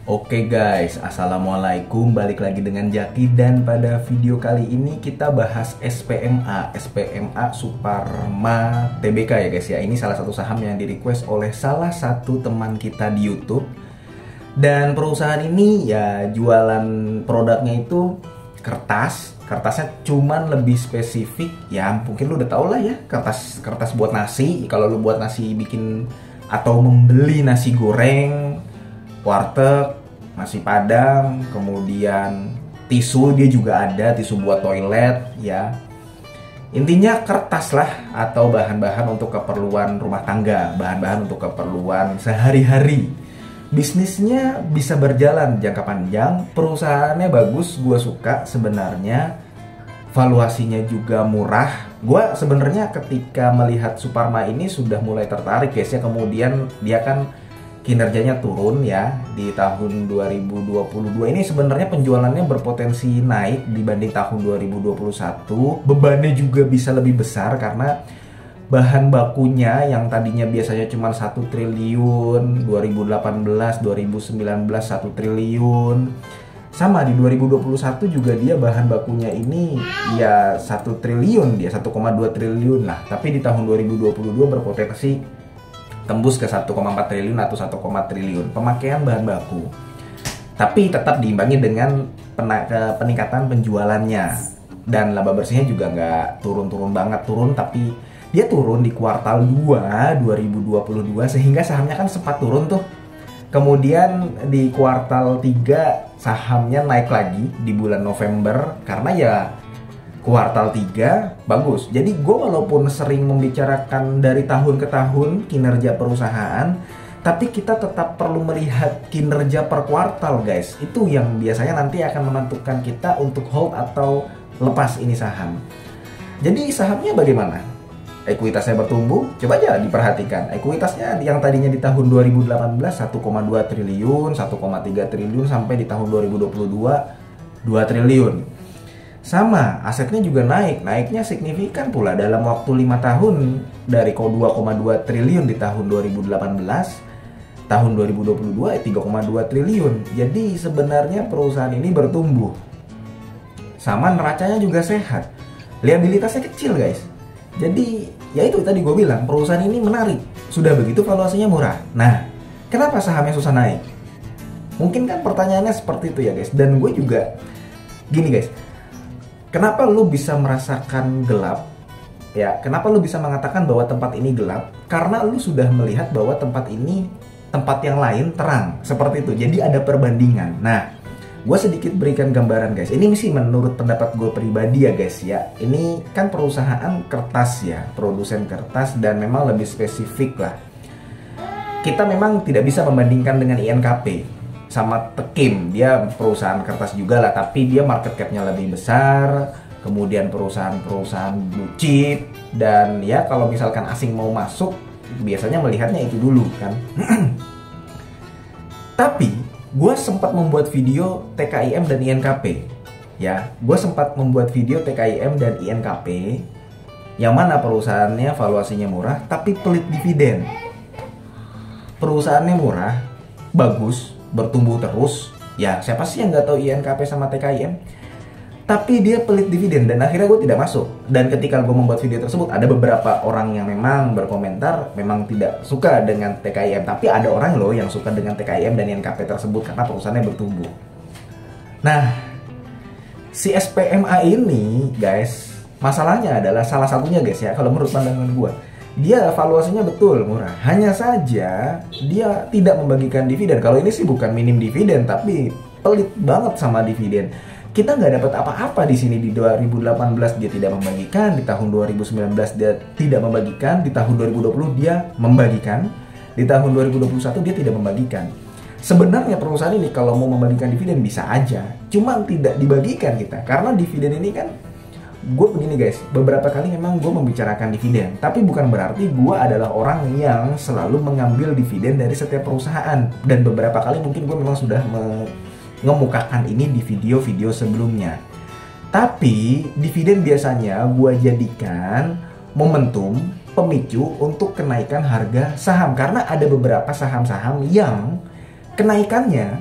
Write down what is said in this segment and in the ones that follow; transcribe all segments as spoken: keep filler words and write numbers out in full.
Oke guys, assalamualaikum, balik lagi dengan Jaki. Dan pada video kali ini kita bahas S P M A S P M A Suparma Tbk ya guys ya. Ini salah satu saham yang di request oleh salah satu teman kita di YouTube. Dan perusahaan ini ya jualan produknya itu kertas. Kertasnya cuman lebih spesifik, ya mungkin lu udah tau lah ya, kertas kertas buat nasi. Kalau lu buat nasi bikin atau membeli nasi goreng warteg, nasi padang, kemudian tisu, dia juga ada tisu buat toilet ya. Intinya kertas lah, atau bahan-bahan untuk keperluan rumah tangga, bahan-bahan untuk keperluan sehari-hari. Bisnisnya bisa berjalan jangka panjang, perusahaannya bagus, gue suka sebenarnya. Valuasinya juga murah. Gue sebenarnya ketika melihat Suparma ini sudah mulai tertarik guys ya. Kemudian dia kan kinerjanya turun ya di tahun dua ribu dua puluh dua ini. Sebenarnya penjualannya berpotensi naik dibanding tahun dua ribu dua puluh satu. Bebannya juga bisa lebih besar karena bahan bakunya yang tadinya biasanya cuma satu triliun, dua ribu delapan belas, dua ribu sembilan belas satu triliun. Sama di dua ribu dua puluh satu juga dia bahan bakunya ini ya satu triliun, dia satu koma dua triliun lah. Tapi di tahun dua ribu dua puluh dua berpotensi tembus ke satu koma empat triliun atau satu koma triliun pemakaian bahan baku. Tapi tetap diimbangi dengan peningkatan penjualannya. Dan laba bersihnya juga nggak turun-turun banget, turun tapi dia turun di kuartal dua dua ribu dua puluh dua sehingga sahamnya kan sempat turun tuh. Kemudian di kuartal tiga sahamnya naik lagi di bulan November karena ya kuartal tiga bagus. Jadi gue walaupun sering membicarakan dari tahun ke tahun kinerja perusahaan, tapi kita tetap perlu melihat kinerja per kuartal guys. Itu yang biasanya nanti akan menentukan kita untuk hold atau lepas ini saham. Jadi sahamnya bagaimana? Ekuitasnya bertumbuh, coba aja diperhatikan. Ekuitasnya yang tadinya di tahun dua ribu delapan belas satu koma dua triliun, satu koma tiga triliun sampai di tahun dua ribu dua puluh dua dua triliun. Sama, asetnya juga naik, naiknya signifikan pula dalam waktu lima tahun dari dua koma dua triliun di tahun dua ribu delapan belas, tahun dua ribu dua puluh dua tiga koma dua triliun. Jadi sebenarnya perusahaan ini bertumbuh. Sama neracanya juga sehat. Liabilitasnya kecil guys. Jadi ya itu tadi gue bilang, perusahaan ini menarik. Sudah begitu valuasinya murah. Nah, kenapa sahamnya susah naik? Mungkin kan pertanyaannya seperti itu ya guys. Dan gue juga gini guys, kenapa lu bisa merasakan gelap? Ya, kenapa lu bisa mengatakan bahwa tempat ini gelap? Karena lu sudah melihat bahwa tempat ini, tempat yang lain terang. Seperti itu, jadi ada perbandingan. Nah, gue sedikit berikan gambaran guys. Ini sih menurut pendapat gue pribadi ya guys ya. Ini kan perusahaan kertas ya, produsen kertas, dan memang lebih spesifik lah. Kita memang tidak bisa membandingkan dengan I N K P sama Tekim. Dia perusahaan kertas juga lah, tapi dia market cap-nya lebih besar. Kemudian perusahaan-perusahaan blue chip. Dan ya kalau misalkan asing mau masuk, biasanya melihatnya itu dulu kan. Tapi gue sempat membuat video T K I M dan I N K P. Ya, gue sempat membuat video T K I M dan I N K P yang mana perusahaannya valuasinya murah tapi pelit dividen. Perusahaannya murah, bagus, bertumbuh terus. Ya, siapa sih yang nggak tahu I N K P sama T K I M? Tapi dia pelit dividen dan akhirnya gue tidak masuk. Dan ketika gue membuat video tersebut, ada beberapa orang yang memang berkomentar memang tidak suka dengan T K I M. Tapi ada orang loh yang suka dengan T K I M dan I N K P tersebut karena perusahaannya bertumbuh. Nah, si S P M A ini guys, masalahnya adalah salah satunya guys ya, kalau menurut pandangan gue, dia valuasinya betul murah. Hanya saja dia tidak membagikan dividen. Kalau ini sih bukan minim dividen, tapi pelit banget sama dividen. Kita nggak dapat apa-apa di sini. Di dua ribu delapan belas dia tidak membagikan, di tahun dua ribu sembilan belas dia tidak membagikan, di tahun dua ribu dua puluh dia membagikan, di tahun dua ribu dua puluh satu dia tidak membagikan. Sebenarnya perusahaan ini kalau mau membagikan dividen bisa aja, cuman tidak dibagikan kita. Karena dividen ini kan, gue begini guys, beberapa kali memang gue membicarakan dividen, tapi bukan berarti gue adalah orang yang selalu mengambil dividen dari setiap perusahaan. Dan beberapa kali mungkin gue memang sudah mengemukakan ini di video-video sebelumnya. Tapi dividen biasanya gue jadikan momentum pemicu untuk kenaikan harga saham. Karena ada beberapa saham-saham yang kenaikannya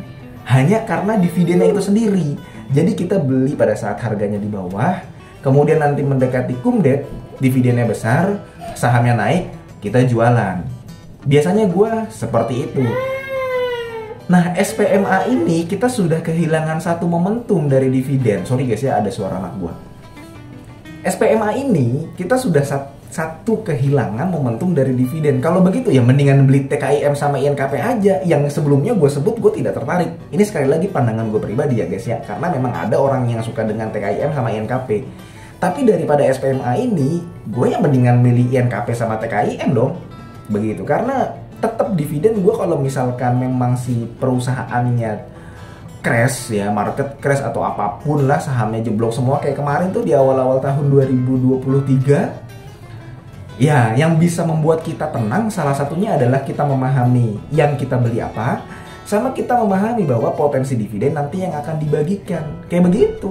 hanya karena dividennya itu sendiri. Jadi kita beli pada saat harganya di bawah, kemudian nanti mendekati cum date, dividennya besar, sahamnya naik, kita jualan. Biasanya gue seperti itu. Nah, S P M A ini kita sudah kehilangan satu momentum dari dividen. Sorry guys ya, ada suara anak gue. S P M A ini kita sudah sat satu kehilangan momentum dari dividen. Kalau begitu ya mendingan beli T K I M sama I N K P aja. Yang sebelumnya gue sebut gue tidak tertarik. Ini sekali lagi pandangan gue pribadi ya guys ya. Karena memang ada orang yang suka dengan T K I M sama I N K P. Tapi daripada S P M A ini, gue yang mendingan milih I N K P sama T K I M dong. Begitu, karena tetap dividen gue kalau misalkan memang si perusahaannya crash ya, market crash atau apapun lah, sahamnya jeblok semua kayak kemarin tuh di awal-awal tahun dua ribu dua puluh tiga. Ya, yang bisa membuat kita tenang salah satunya adalah kita memahami yang kita beli apa, sama kita memahami bahwa potensi dividen nanti yang akan dibagikan. Kayak begitu.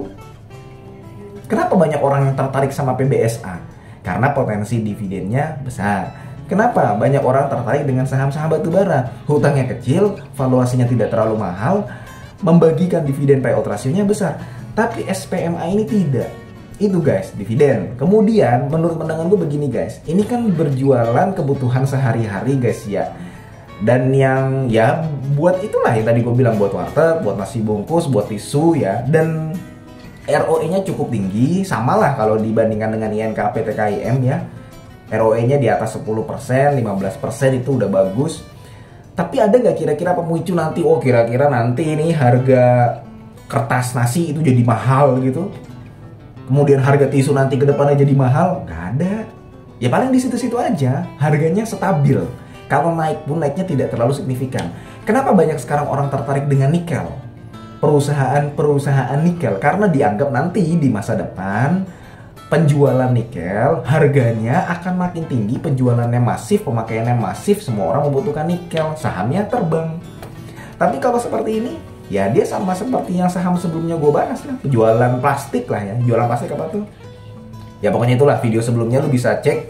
Kenapa banyak orang yang tertarik sama P B S A? Karena potensi dividennya besar. Kenapa banyak orang tertarik dengan saham-saham batubara? Hutangnya kecil, valuasinya tidak terlalu mahal, membagikan dividen payout rasionya besar. Tapi S P M A ini tidak. Itu guys, dividen. Kemudian menurut pandangan gue begini guys, ini kan berjualan kebutuhan sehari-hari guys ya. Dan yang ya buat itulah yang tadi gue bilang, buat warteg, buat nasi bungkus, buat tisu ya. Dan R O E-nya cukup tinggi, samalah kalau dibandingkan dengan I N K P, T K I M ya. R O E-nya di atas sepuluh persen, lima belas persen itu udah bagus. Tapi ada nggak kira-kira pemicu nanti, oh kira-kira nanti ini harga kertas nasi itu jadi mahal gitu? Kemudian harga tisu nanti ke depannya jadi mahal? Nggak ada. Ya paling di situ-situ aja, harganya stabil. Kalau naik pun naiknya tidak terlalu signifikan. Kenapa banyak sekarang orang tertarik dengan nikel? Perusahaan-perusahaan nikel, karena dianggap nanti di masa depan penjualan nikel harganya akan makin tinggi, penjualannya masif, pemakaiannya masif, semua orang membutuhkan nikel, sahamnya terbang. Tapi kalau seperti ini, ya dia sama seperti yang saham sebelumnya gue bahas lah, penjualan plastik lah ya. Jualan plastik apa tuh? Ya pokoknya itulah, video sebelumnya lu bisa cek.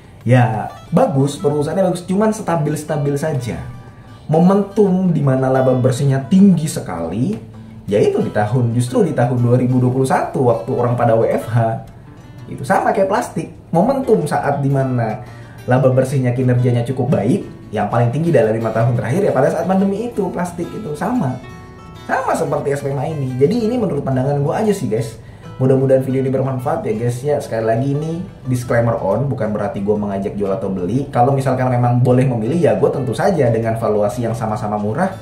Ya bagus, perusahaannya bagus, cuman stabil-stabil saja. Momentum dimana laba bersihnya tinggi sekali, yaitu di tahun, justru di tahun dua ribu dua puluh satu waktu orang pada W F H. Itu sama kayak plastik, momentum saat dimana laba bersihnya, kinerjanya cukup baik, yang paling tinggi dalam lima tahun terakhir ya pada saat pandemi itu, plastik itu sama sama seperti S P M A ini. Jadi ini menurut pandangan gue aja sih guys. Mudah-mudahan video ini bermanfaat ya guys ya. Sekali lagi ini disclaimer on, bukan berarti gue mengajak jual atau beli. Kalau misalkan memang boleh memilih ya gue tentu saja dengan valuasi yang sama-sama murah,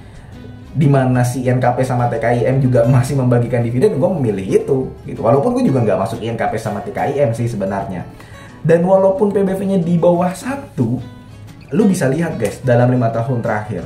dimana si I N K P sama T K I M juga masih membagikan dividen, gue memilih itu gitu. Walaupun gue juga nggak masuk I N K P sama T K I M sih sebenarnya. Dan walaupun P B V-nya di bawah satu, lu bisa lihat guys dalam lima tahun terakhir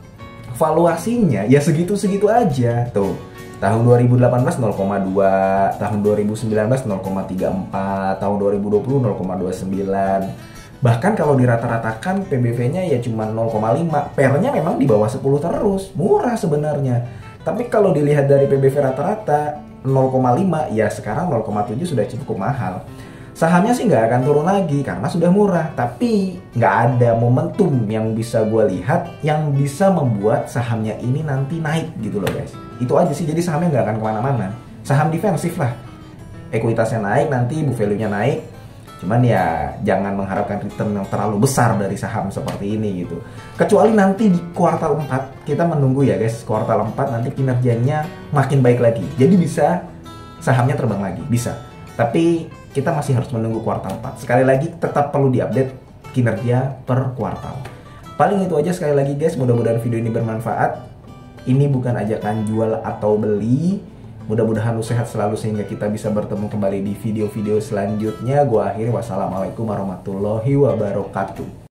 valuasinya ya segitu-segitu aja tuh. Tahun dua ribu delapan belas nol koma dua, tahun dua ribu sembilan belas nol koma tiga empat, tahun dua ribu dua puluh nol koma dua sembilan. Bahkan kalau dirata-ratakan P B V-nya ya cuma nol koma lima, P E R-nya memang di bawah sepuluh terus, murah sebenarnya. Tapi kalau dilihat dari P B V rata-rata nol koma lima, ya sekarang nol koma tujuh sudah cukup mahal. Sahamnya sih nggak akan turun lagi karena sudah murah, tapi nggak ada momentum yang bisa gue lihat yang bisa membuat sahamnya ini nanti naik gitu loh guys. Itu aja sih, jadi sahamnya nggak akan kemana-mana. Saham defensif lah, ekuitasnya naik, nanti book value-nya naik. Cuman ya jangan mengharapkan return yang terlalu besar dari saham seperti ini gitu. Kecuali nanti di kuartal empat, kita menunggu ya guys, kuartal empat nanti kinerjanya makin baik lagi. Jadi bisa sahamnya terbang lagi, bisa. Tapi kita masih harus menunggu kuartal empat. Sekali lagi tetap perlu diupdate kinerja per kuartal. Paling itu aja sekali lagi guys, mudah-mudahan video ini bermanfaat. Ini bukan ajakan jual atau beli. Mudah-mudahan lu sehat selalu sehingga kita bisa bertemu kembali di video-video selanjutnya. Gua akhiri, wassalamualaikum warahmatullahi wabarakatuh.